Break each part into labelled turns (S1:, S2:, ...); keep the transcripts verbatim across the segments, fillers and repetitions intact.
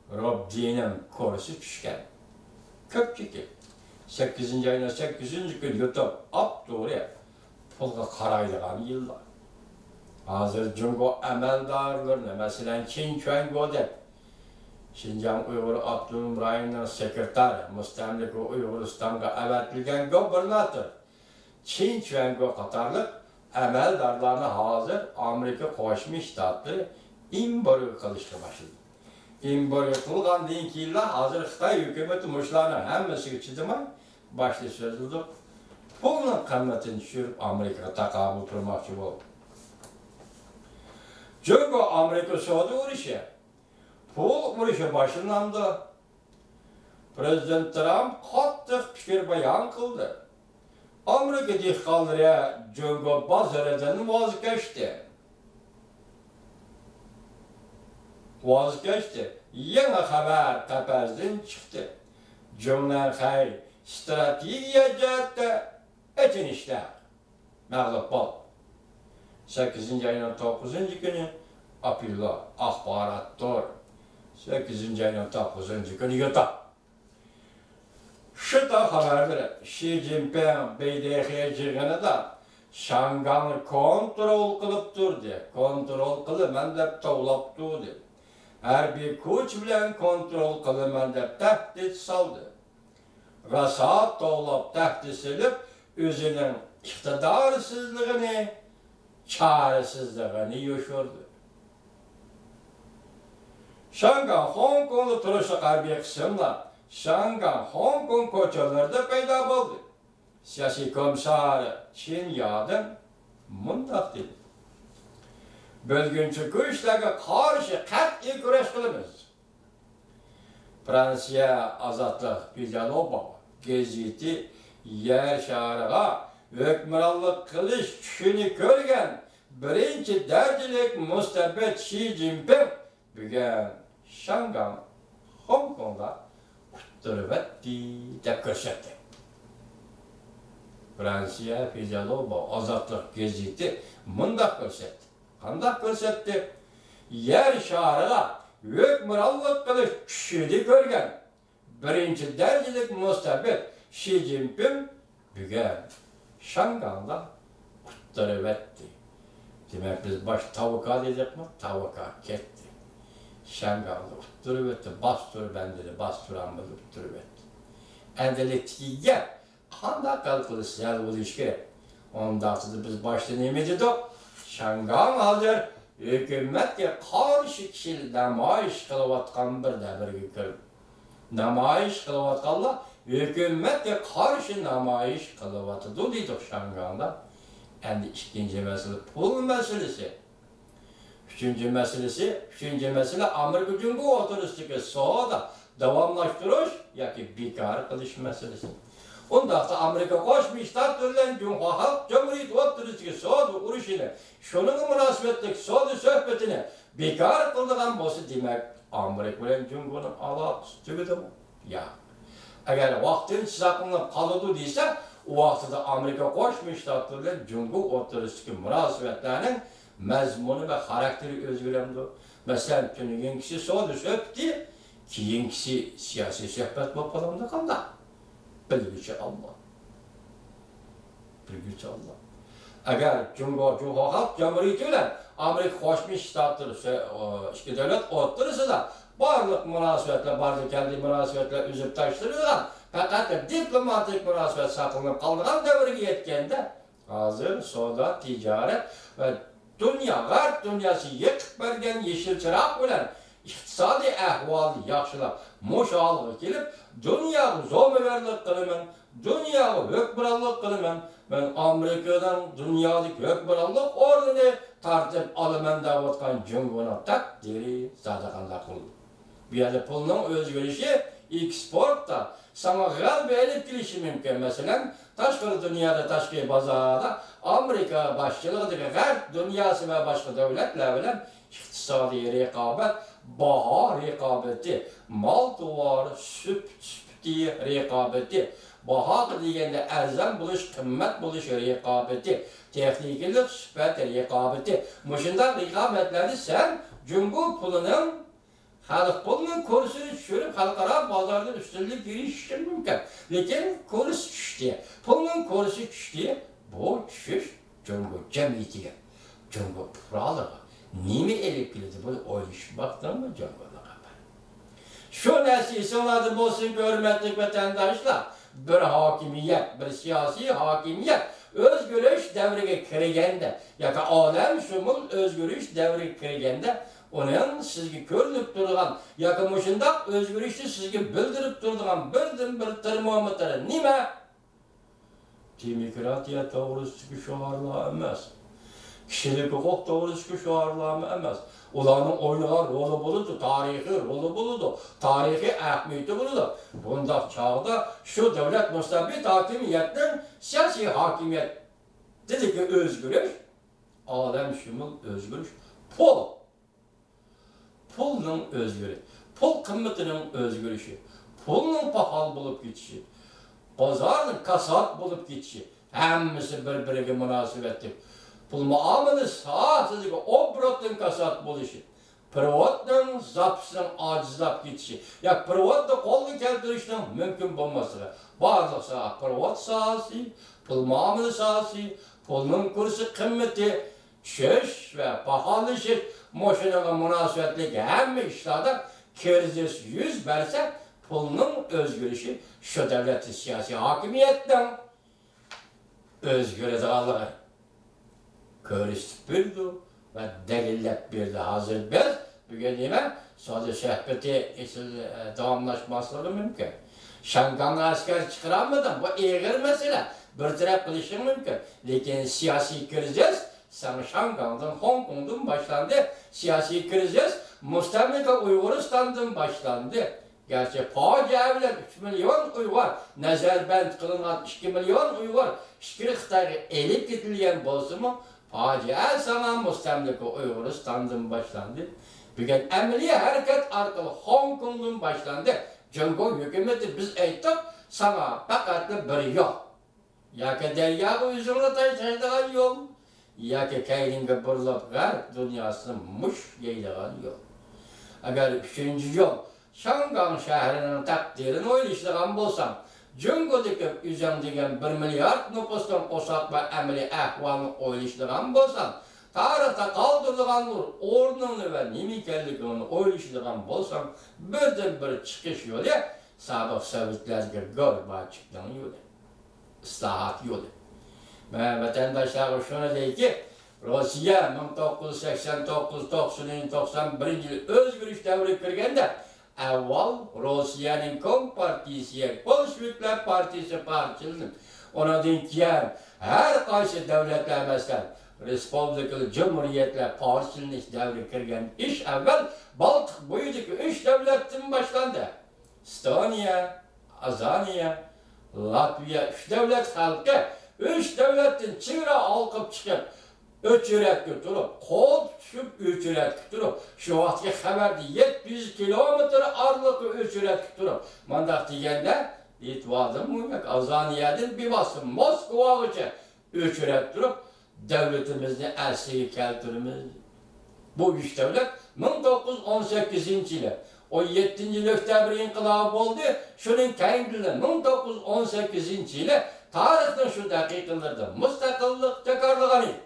S1: Robdi'nin korusu düşken. Köpçeki. sakkizinci ayının sakkizinci gün yutup ap doğruya pulga karaydıgan yıllar. Hazır Cungo emeldarlarına, mesela Çin Çuango de Şinjan Uygur Abdülhamid Rayı'nın sekreteri, Müstemlik Uyguristan'a evetilgen gobernatör Çin Çuango Katarlık emeldarlarına hazır Amerika Koşmuş Ştatları imbargo kılıştı başladı. İmbargo kılgan deyin ki illa hazır Xitay hükümeti muşlarına hemmesi çizimay başlı sözüldü. Pulun kıymetini düşürüp Amerika'ya takabül kurmakçı oldu. Çünkü Amerika Suudi uğraşı, pul uğraşı başlandı. Prezident Trump katı fikir beyan kıldı. Amerika dihkalları çünkü bazılarından vazgeçti. Vazgeçti. Yeni haber tepezden çıktı. Cümle hayır, stratejiye cihette etin işler. Mağlup ol. sakkizinci ayının dokuzuncu günü Apilla ahbarattır. sakkizinci ayının dokuzuncu günü yuta. Şu da haberleri Xi Jinping Beydek'e çıkını da Şang'ını kontrol kılıp durdu. Kontrol kılıp mendep tavlap durdu. Her bir kuş bilen kontrol kılıp mendep tehdit saldı. Rasat tavlap tehdit silip özünün iktidarsızlığını çaresizliğini yaşıyordu. Şangay, Hong Kong'lu turuşu harbiye kısımla Şangay, Hong Kong koçalarda peyda oldu. Siyasi komisarı Çin Yadın mındak dedi. Bölgünçü güçlerine karşı kat'i güreş kılımız. Fransiya azatlık Bilal Obama geziti yer şarığa hükümranlık kılış küşünü görgen birinci derecelik müstebet Xi Jinping bugün Şangay, Hong Kong'da kutturvetti de görsetti. Fransiya Fizaloba azatlık geziti mındak görsetti. Kandak görsetti. Yer şarığa hükümranlık kılış küşünü görgen birinci derecelik müstebet Xi Jinping bugün Şangay'da kutturvetti. Demek biz baş tavuka dedik mi? Tavuka gitti. Şangay'da kutturvetti. Bastır ben dedi. Bastıran mı kutturvetti. Endeletkiye kandak kalkılış yer bu ilişki. Ondan sonra biz başta ne dedik? Şangay hazır hükümetke karşı kişi namayiş kılıvatkan bir de bir gün. Namayiş kılıvatkanla hükümetke karşı namayiş kılıvatıdı dedik Şangay'da. Endi ikinci mesele pul meselesi. Üçüncü meselesi, üçüncü mesele Amerika Cumhuriyeti oturuştaki soğuda devamlaştırış yaki bekar kılış meselesi. Ondan sonra Amerika Koşmuş Ştatları'nın Cumhuriyeti oturuştaki soğuda uruşunu, şunun münasebetlik soğuda sohbetini bekar kıldığın bosu demek Amerika ile Cumhuriyeti'nin alakası tügüdü mü? Ya. Eğer vaktin sıkıntı kalıdı değilse, o vaxtda Amerika Koşmuş Ştatları'nın Cumhuriyeti oturuştaki münasebetlerinin mezmunu ve karakteri özgüremdi. Mesela tünüyen kişi soğudu söhbeti, kiyin kişi siyasi sohbet bapalamda kaldı. Bilgüçü Allah. Bilgüçü Allah. Eğer Cumhuriyeti Cumhuriyeti ile Amerika Koşmuş Ştatları iki devlet oturursa da barlık münasebetler, barlık kendi münasebetler üzüp taştırırlar. Fakat diplomatik münasebet saklanıp kaldıran devreye yetkende hazır soda, ticaret ve dünya, garp dünyası yıkıp bergen yeşil çırak bilen iktisadi ahvalı yaxşılap, muşalığı gelip dünyağı zomeverlik kılımın, dünyağı hükmranlık kılımın, ben Amerika'dan dünyadaki hükmranlık ordunu tartıp alımen davatkan cünguna tak deri zadakanda kıldı. Bir yerde pulunun özgürüşü eksportta sana galbi elip gelişi mümkün. Mesela taşkılı dünyada, taşkı bazada Amerika başçılığındaki garp dünyası ve başka devletler bilen iktisadi rekabet, baha rekabeti, mal tuvarı, süt, süpti rekabeti, baha degende erzan buluş, kımmet buluş rekabeti, texnikilik süpet rekabeti. Muşundan rekabetleri sen Cumhur pulunun Halk bunun kursunu düşürüp halkara pazarda üstünlük giriştir mümkün. Lakin kurs düştü. Bunun kursu düştü. Bu düşüş Cumhur cemiyetiye, Cumhur puralığa. Nimi elip kilidi bu oyuşup baktın mı Cumhur'a kadar. Şu nesisi onadı olsun görmetlik vatandaşlar. Bir hakimiyet, bir siyasi hakimiyet özgürlük devrine kirgende, yaka alem şumul özgürlük devrine kirgende, onun sizge körülüp durgan, yaka muşunda özgürlükçü sizge bildirip durgan birden bir termometre nime? Demokratiya doğrusu şuarlığa emas. Kişilik hukuk doğrusu şuarlığa emas. Ulanın oynayan rolu buludu, tarihi rolu buludu, tarihi ahmiyeti buludu. Bunda çağda şu devlet müstabit hakimiyetten siyasi hakimiyet dedi ki özgürlük, alem şumul özgürlük, pul. Pulun özgürlük, pul kıymetinin özgürlüğü, pulun pahal bulup gitişi, pazarın kasat bulup gitişi, hemmisi birbirine münasebetli. Pul muamele saatsizlik, obrotun kasat buluşu. Privatın zapsının acizlap gitişi. Ya privatda kollu keltirişinin mümkün bulması. Bazı saat privat sahası, pul muamele sahası, pulun kursu kıymeti, çöş ve pahalışı, moşinine münasebetli hem işlerde kerizesi yüz verse, pulun özgürlüğü şu devleti siyasi hakimiyetten özgür edallığı. Körüstüp bildi ve delillep bildi. Hazır biz bugün nime sadece sohbeti devamlaşması mümkün. Şangan'la asker çıkaramadım. Bu eğer mesele. Bir taraf kılışın mümkün. Lakin siyasi kriz sana Şangan'dan, Hong Kong'dan başlandı. Siyasi kriz Müstemlike Uyguristan'dan başlandı. Gerçi facia bile üç milyon Uygur, nezarband kılınan iki milyon Uygur, şükür Xitayga elip gidilgen bolsa mı? Facia sana Müstemlike Uyguristan'dan başlandı. Bugün emeli hareket arkalı Hong Kong'dan başlandı. Cumhur hükümeti biz ayttık, sana fakat bir yol. Ya ki derya yüzüne taşıyacağın yol, ya ki kaydınga burlap gar dünyasını muş yeydiğin yol. Eğer üçüncü yol, Şangan şehrinin takdirini oylıştırgan bolsam, Cumhur'daki yüzden degen bir milyar nüfustan qoşaq ve emeli ahvalını oylıştırgan bolsam, tarihte kaldırılan ornunu ve nimikellikini oylıştırgan bolsam, birden bir çıkış yolu, sabık Sovyetlerge Gorbaçov'dan yolu, ıslahat yolu. Ben vatandaşlar şunu deyip ki, Rusya bin dokuz yüz seksen dokuz doksan doksan bir yıl özgürlük devri kirgende, evvel Rusya'nın Kompartiyası, Bolşevikler Partisi parçalınıp, ona dinleyen her karşı devletler mesela, Respublikalı Cumhuriyetler parçalınış devri kirgen iş evvel Baltık boyudaki üç devletin başlandı. Estonya, Azaniya, Latvia, üç devlet halkı, üç devletin çığıra alkıp çıkıp, öçüret götürüp, kol düşüp öçüret götürüp, şu vaxtki xabarda yetmiş yüz kilometre arlıkı öçüret götürüp, mandak degende, Litvadan muynak, Azaniyadan bir basın, Moskva için öçüret durup, devletimizni əsliyə keltirimiz. Bu üç devlet bin dokuz yüz on sekizinci yılı, o yedinci oktyabr inqilabı oldu, şunun kendiliğinden bin dokuz yüz on sekizinci yılı, tarihten şu dakikalarda müstakillik tekrarlanan idi.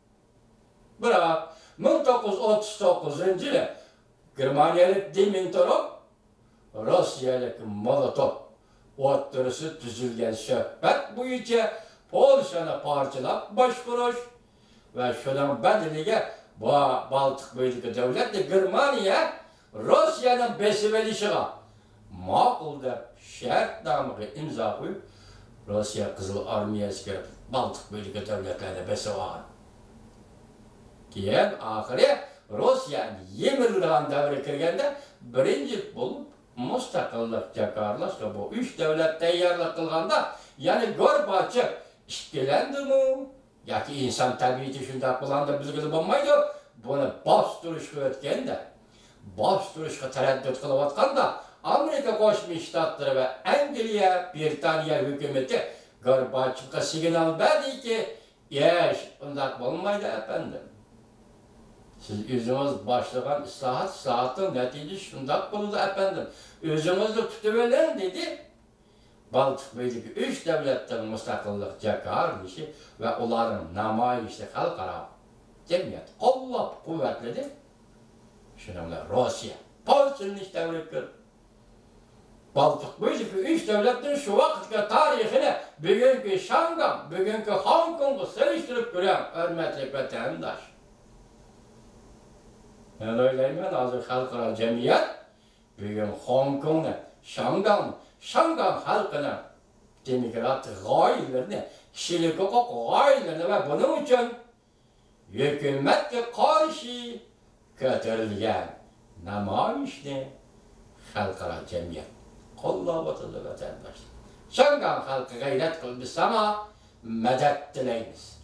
S1: Bırak, bin dokuz yüz otuz dokuzuncu yılı, Germaniyalık Dimitrov, Rusyalık Molotov oturusu düzülgen söhbet boyunca Polşa'nı parçalap başkuruş ve şunun bedeliyle bu Baltık boyudaki devletle Germaniya Rusya'nın besivelişine makulda şart namı imza koyup Rusya Kızıl Armiyası girip Baltık boyudaki devletlerine besivahan. Keyin ahiri Rusya'nın yemirliğin devri kirgende birinci bulup müstakillik jakarlashga bu üç devlet tayyorlik qilganda yani Gorbachev işkilendi mi? Yoki inson tabiati shunday qilganda bizga bo'lmaydi. Buni bostirishga o'tganda, bostirishga taraddud qilayotganda Amerika Qo'shma Shtatlari va Angliya, Britaniya hukumati Gorbachevga signal berdiki, "Yesh, unday bo'lmaydi efendim. Siz özünüz başlayan islahat, islahatın neticesi şundak buldu efendim. Özünüzü tutuverin dedi. Baltıkbey'deki üç devletten müstakillik cekar işi ve onların namayişi halkara cemiyet. Allah kuvvetledi. Şununla Rusya. Polsa'nın iştevliktir. Baltıkbey'deki üç devletten şu vakitte tarihine bugünkü Şangam, bugünkü Hong Kong'u seriştirip gören hürmetli vatandaş. Yani öyleyim ben hazır halkara cemiyet bugün Hong Kong'u, Şangam, Şangam halkına demokrat gayelerini, kişilik hukuk gayelerini ve bunun için hükümete karşı götürülgen namayişni halkara cemiyet kollavatıldı vatandaş. Şangam halkı gayret kılmış ama medet dileyiniz.